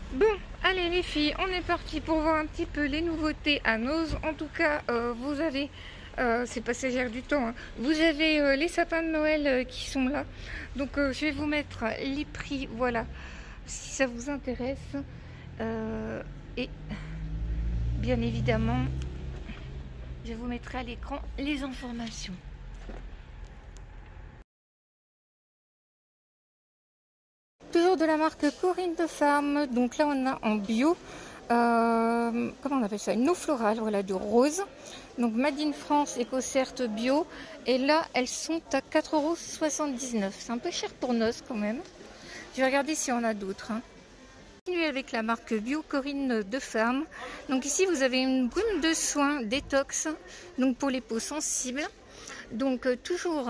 Bon, allez les filles, on est parti pour voir un petit peu les nouveautés à Noz. En tout cas, vous avez, c'est passagère du temps, hein. Vous avez les sapins de Noël qui sont là. Donc je vais vous mettre les prix, voilà, si ça vous intéresse. Et bien évidemment, je vous mettrai à l'écran les informations. Toujours de la marque Corinne de Farm. Donc là on a en bio, comment on appelle ça, une eau florale, voilà, de rose. Donc Made in France, EcoCert bio. Et là elles sont à 4,79 €. C'est un peu cher pour Noz quand même. Je vais regarder si on a d'autres, hein. Continuez avec la marque bio Corinne de Farm. Donc ici vous avez une brume de soin détox, donc pour les peaux sensibles. Donc toujours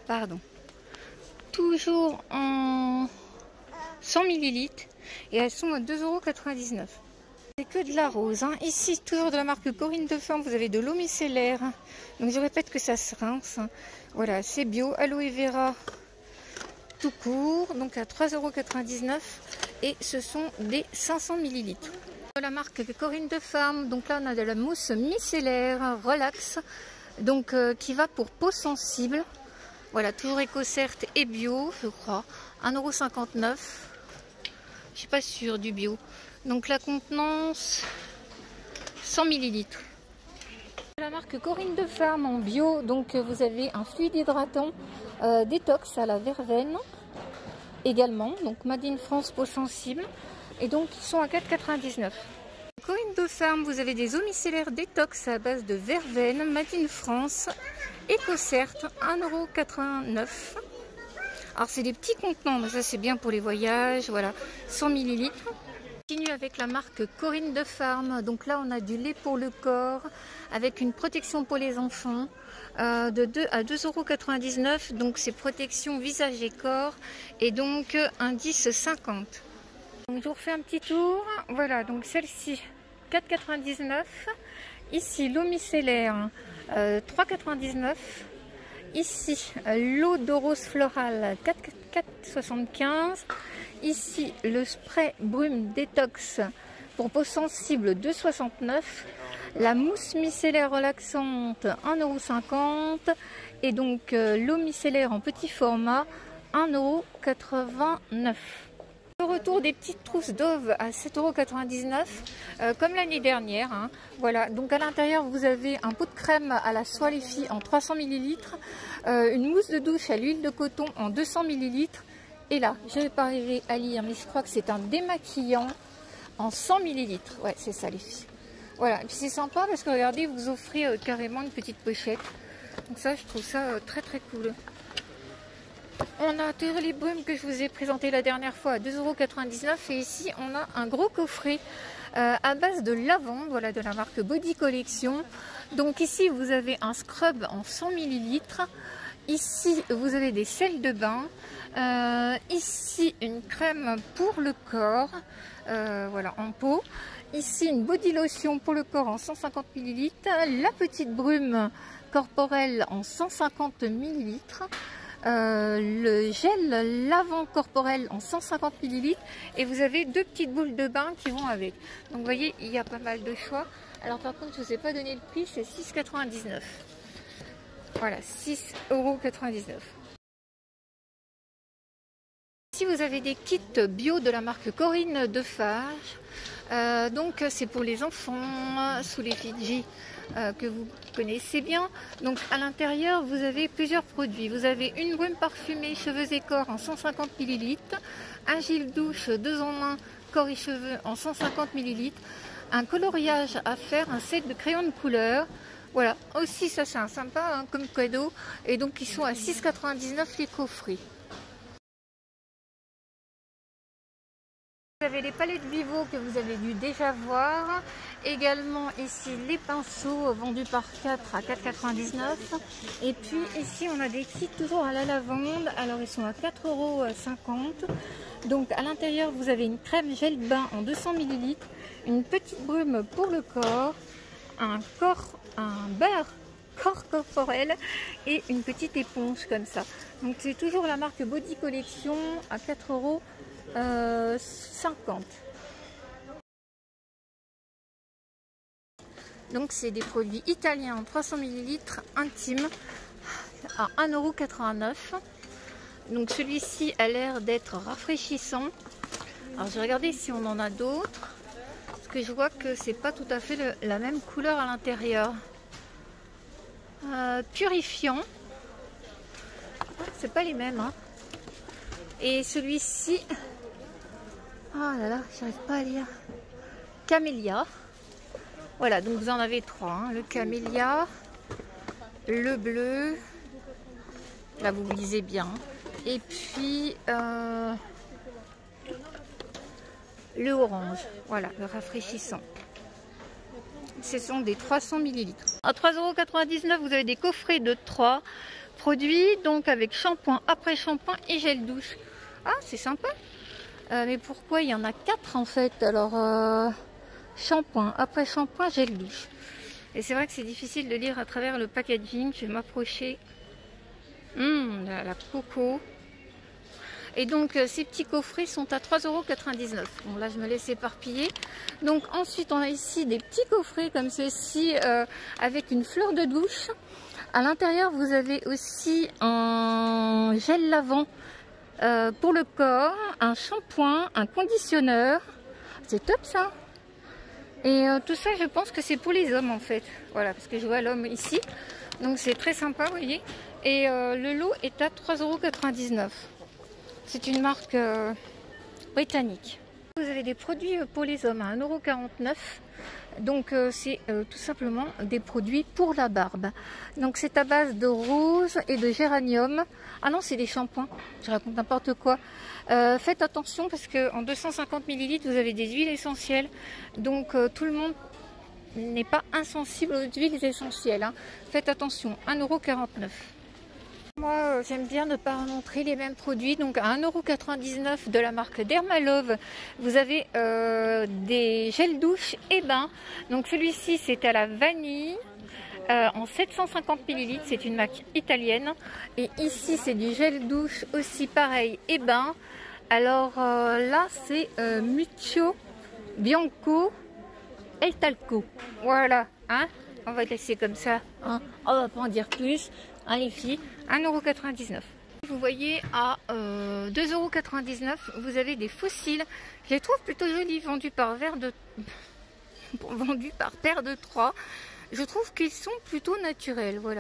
en 100 ml et elles sont à 2,99 €. C'est que de la rose, hein. Ici toujours de la marque Corinne de Farm, vous avez de l'eau micellaire. Donc je répète que ça se rince. Voilà, c'est bio, aloe vera tout court, donc à 3,99 € et ce sont des 500 ml. De la marque Corinne de Farm, donc là on a de la mousse micellaire relax, donc qui va pour peau sensible. Voilà, toujours EcoCert et bio, je crois, 1,59 €. Je suis pas sûre du bio. Donc la contenance 100 ml. La marque Corinne de Farm en bio, donc vous avez un fluide hydratant détox à la verveine également, donc Made in France peau sensible, et donc ils sont à 4,99 €. Corinne de Farm, vous avez des eaux micellaires détox à base de verveine Made in France, EcoCert, 1,89 €. Alors c'est des petits contenants, mais ça c'est bien pour les voyages, voilà, 100 ml. On continue avec la marque Corinne de Farm. Donc là on a du lait pour le corps avec une protection pour les enfants de 2 à 2,99 €. Donc c'est protection visage et corps et donc indice 50. Donc je vous refais un petit tour. Voilà, donc celle-ci 4,99 €. Ici l'eau micellaire 3,99 €. Ici, l'eau de rose florale 4,75 €. Ici, le spray brume détox pour peau sensible 2,69 €. La mousse micellaire relaxante 1,50 €. Et donc, l'eau micellaire en petit format 1,89 €. Le retour des petites trousses Dove à 7,99 €, comme l'année dernière, hein. Voilà, donc à l'intérieur vous avez un pot de crème à la soie les filles en 300 ml, une mousse de douche à l'huile de coton en 200 ml, et là, je n'ai pas arrivé à lire, mais je crois que c'est un démaquillant en 100 ml. Ouais, c'est ça les filles. Voilà, et puis c'est sympa parce que regardez, vous offrez carrément une petite pochette. Donc ça, je trouve ça très très cool. On a toujours les brumes que je vous ai présenté la dernière fois à 2,99 € et ici on a un gros coffret à base de lavande, voilà, de la marque Body Collection. Donc ici vous avez un scrub en 100 ml, ici vous avez des sels de bain, ici une crème pour le corps, voilà, en pot, ici une body lotion pour le corps en 150 ml, la petite brume corporelle en 150 ml. Le gel lavant corporel en 150 ml et vous avez deux petites boules de bain qui vont avec. Donc vous voyez, il y a pas mal de choix. Alors par contre, je ne vous ai pas donné le prix, c'est 6,99 €. Voilà, 6,99 €. Ici vous avez des kits bio de la marque Corinne de Farm. Donc c'est pour les enfants sous les Fidji que vous connaissez bien. Donc à l'intérieur vous avez plusieurs produits. Vous avez une brume parfumée cheveux et corps en 150 ml, un gel douche 2 en 1 corps et cheveux en 150 ml, un coloriage à faire, un set de crayons de couleur. Voilà, aussi ça c'est un sympa, hein, comme cadeau, et donc ils sont à 6,99 € les coffrets. Vous avez les palettes Vivo que vous avez dû déjà voir. Également ici les pinceaux vendus par 4 à 4,99 €. Et puis ici on a des kits toujours à la lavande. Alors ils sont à 4,50 €. Donc à l'intérieur vous avez une crème gel bain en 200 ml, une petite brume pour le corps, un beurre corps corporel et une petite éponge comme ça. Donc c'est toujours la marque Body Collection à 4,50 €. Donc c'est des produits italiens en 300 ml intimes à 1,89 €. Donc celui-ci a l'air d'être rafraîchissant. Alors je vais regarder si on en a d'autres. Parce que je vois que c'est pas tout à fait la même couleur à l'intérieur. Purifiant. C'est pas les mêmes. Hein. Et celui-ci... Oh là là, j'arrive pas à lire. Camélia. Voilà, donc vous en avez trois. Hein. Le camélia, le bleu. Là, vous lisez bien. Et puis, le orange. Voilà, le rafraîchissant. Ce sont des 300 ml. À 3,99 €, vous avez des coffrets de 3 produits. Donc, avec shampoing, après-shampoing et gel douche. Ah, c'est sympa. Mais pourquoi il y en a 4 en fait? Alors, shampoing, après-shampoing, gel douche. Et c'est vrai que c'est difficile de lire à travers le packaging. Je vais m'approcher. La coco. Et donc ces petits coffrets sont à 3,99 €. Bon là je me laisse éparpiller. Donc ensuite on a ici des petits coffrets comme ceci avec une fleur de douche. À l'intérieur vous avez aussi un gel lavant pour le corps, un shampoing, un conditionneur. C'est top ça. Et tout ça je pense que c'est pour les hommes en fait. Voilà parce que je vois l'homme ici. Donc c'est très sympa vous voyez. Et le lot est à 3,99 €. C'est une marque britannique. Vous avez des produits pour les hommes à 1,49 €. Donc c'est tout simplement des produits pour la barbe. Donc c'est à base de rose et de géranium. Ah non, c'est des shampoings. Je raconte n'importe quoi. Faites attention parce qu'en 250 ml, vous avez des huiles essentielles. Donc tout le monde n'est pas insensible aux huiles essentielles. Hein. Faites attention, 1,49 €. Moi, j'aime bien ne pas montrer les mêmes produits. Donc, à 1,99 € de la marque Dermalove, vous avez des gels douche et bain. Donc, celui-ci, c'est à la vanille en 750 ml. C'est une marque italienne. Et ici, c'est du gel douche aussi pareil et bain. Alors là, c'est Muccio Bianco El Talco. Voilà, hein. On va laisser comme ça. Hein. On va pas en dire plus. Hein, les filles, 1,99 €. Vous voyez, à 2,99 €, vous avez des fossiles. Je les trouve plutôt jolis, vendus par paire de 3. Je trouve qu'ils sont plutôt naturels, voilà.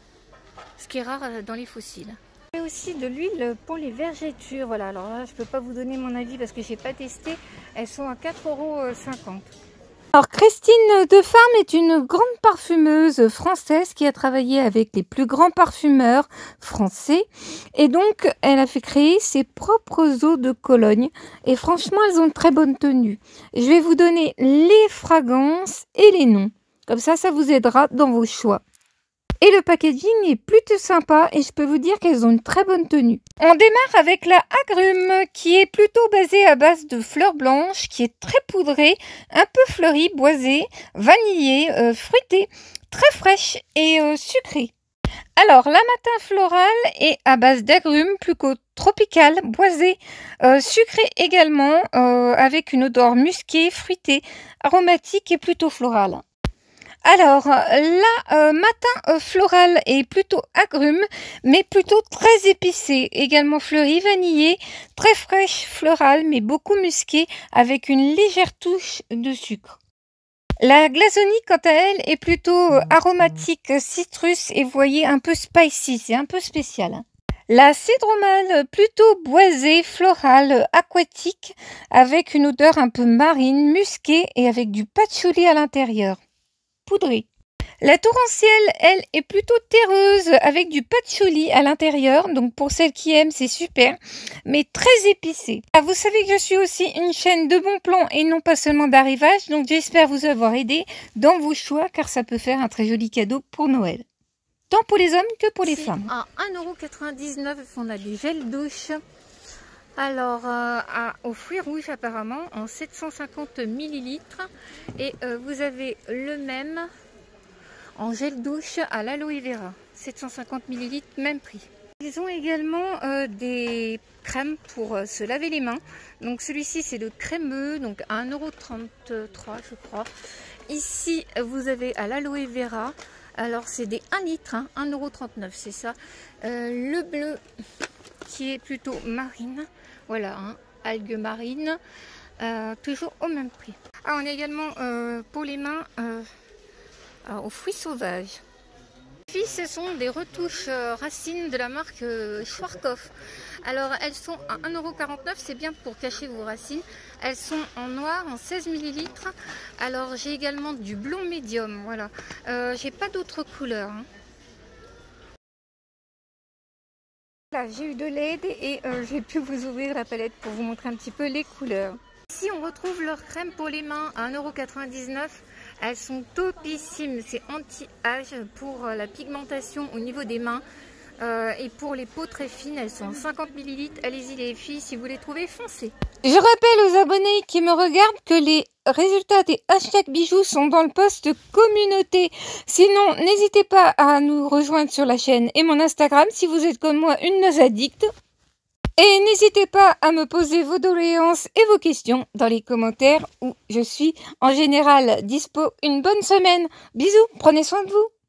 Ce qui est rare dans les fossiles. Et aussi de l'huile pour les vergetures. Voilà, alors là, je peux pas vous donner mon avis parce que j'ai pas testé. Elles sont à 4,50 €. Alors Christine Defarme est une grande parfumeuse française qui a travaillé avec les plus grands parfumeurs français et donc elle a fait créer ses propres eaux de Cologne et franchement elles ont une très bonne tenue. Je vais vous donner les fragrances et les noms, comme ça vous aidera dans vos choix. Et le packaging est plutôt sympa et je peux vous dire qu'elles ont une très bonne tenue. On démarre avec la agrume qui est plutôt basée à base de fleurs blanches, qui est très poudrée, un peu fleurie, boisée, vanillée, fruitée, très fraîche et sucrée. Alors la matin florale est à base d'agrumes, plutôt tropicale, boisée, sucrée également, avec une odeur musquée, fruitée, aromatique et plutôt florale. Alors, la matin floral est plutôt agrume, mais plutôt très épicée, également fleurie, vanillée, très fraîche, florale, mais beaucoup musquée, avec une légère touche de sucre. La glaçonnie, quant à elle, est plutôt aromatique, citrus, et vous voyez, un peu spicy, c'est un peu spécial. La cédromale, plutôt boisée, florale, aquatique, avec une odeur un peu marine, musquée, et avec du patchouli à l'intérieur. Poudré. La torrentielle, elle, est plutôt terreuse avec du patchouli à l'intérieur. Donc pour celles qui aiment, c'est super, mais très épicée. Vous savez que je suis aussi une chaîne de bons plans et non pas seulement d'arrivage. Donc j'espère vous avoir aidé dans vos choix car ça peut faire un très joli cadeau pour Noël. Tant pour les hommes que pour les femmes. À 1,99 €, on a du gel douche. Alors, aux fruits rouges apparemment, en 750 ml. Et vous avez le même en gel douche à l'aloe vera. 750 ml, même prix. Ils ont également des crèmes pour se laver les mains. Donc celui-ci c'est le crémeux, donc à 1,33 € je crois. Ici vous avez à l'aloe vera. Alors c'est des 1 litre, hein, 1,39 € c'est ça. Le bleu qui est plutôt marine. Voilà, hein, algues marines. Toujours au même prix. Ah, on a également pour les mains aux fruits sauvages. Ce sont des retouches racines de la marque Schwarzkopf. Alors elles sont à 1,49 €, c'est bien pour cacher vos racines. Elles sont en noir, en 16 ml. Alors j'ai également du blond médium, voilà. J'ai pas d'autres couleurs. Hein. Là j'ai eu de l'aide et j'ai pu vous ouvrir la palette pour vous montrer un petit peu les couleurs. Ici on retrouve leurs crèmes pour les mains à 1,99 €. Elles sont topissimes, c'est anti-âge pour la pigmentation au niveau des mains. Et pour les peaux très fines, elles sont 50 ml. Allez-y les filles, si vous les trouvez, foncez. Je rappelle aux abonnés qui me regardent que les résultats des hashtags bijoux sont dans le post communauté. Sinon, n'hésitez pas à nous rejoindre sur la chaîne et mon Instagram si vous êtes comme moi une nosadicte. Et n'hésitez pas à me poser vos doléances et vos questions dans les commentaires où je suis en général dispo une bonne semaine. Bisous, prenez soin de vous.